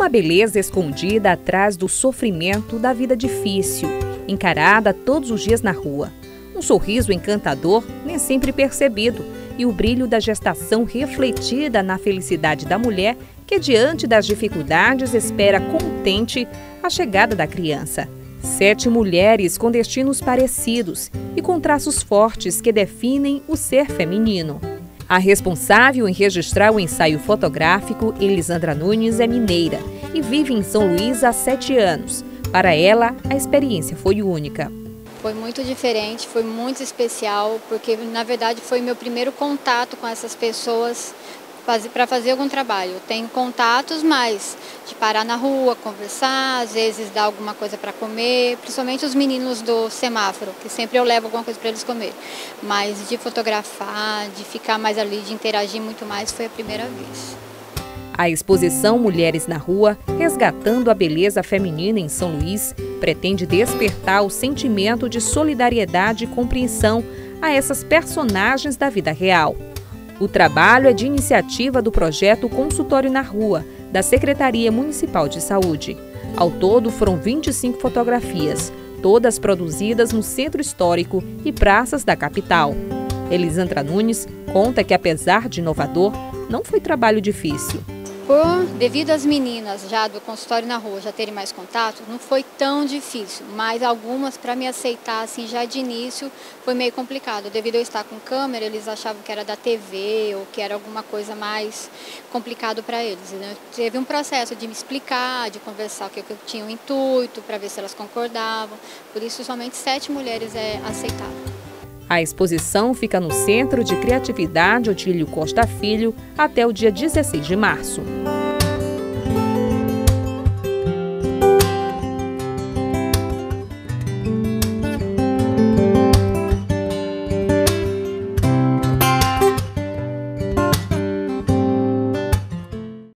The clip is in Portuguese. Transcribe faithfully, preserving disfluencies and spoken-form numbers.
Uma beleza escondida atrás do sofrimento da vida difícil, encarada todos os dias na rua. Um sorriso encantador, nem sempre percebido, e o brilho da gestação refletida na felicidade da mulher que, diante das dificuldades, espera contente a chegada da criança. Sete mulheres com destinos parecidos e com traços fortes que definem o ser feminino. A responsável em registrar o ensaio fotográfico, Elisandra Nunes, é mineira e vive em São Luís há sete anos. Para ela, a experiência foi única. Foi muito diferente, foi muito especial, porque na verdade foi meu primeiro contato com essas pessoas para fazer algum trabalho. Eu tenho contatos, mas de parar na rua, conversar, às vezes dar alguma coisa para comer, principalmente os meninos do semáforo, que sempre eu levo alguma coisa para eles comer. Mas de fotografar, de ficar mais ali, de interagir muito mais, foi a primeira vez. A exposição Mulheres na Rua, resgatando a beleza feminina em São Luís, pretende despertar o sentimento de solidariedade e compreensão a essas personagens da vida real. O trabalho é de iniciativa do projeto Consultório na Rua, da Secretaria Municipal de Saúde. Ao todo, foram vinte e cinco fotografias, todas produzidas no centro histórico e praças da capital. Elisandra Nunes conta que, apesar de inovador, não foi trabalho difícil. Por, devido às meninas já do consultório na rua já terem mais contato, não foi tão difícil, mas algumas para me aceitar assim já de início foi meio complicado. Devido a eu estar com câmera, eles achavam que era da T V ou que era alguma coisa mais complicado para eles, né? Teve um processo de me explicar, de conversar o que eu tinha o intuito, para ver se elas concordavam. Por isso somente sete mulheres é aceitaram. A exposição fica no Centro de Criatividade Odílio Costa Filho até o dia dezesseis de março.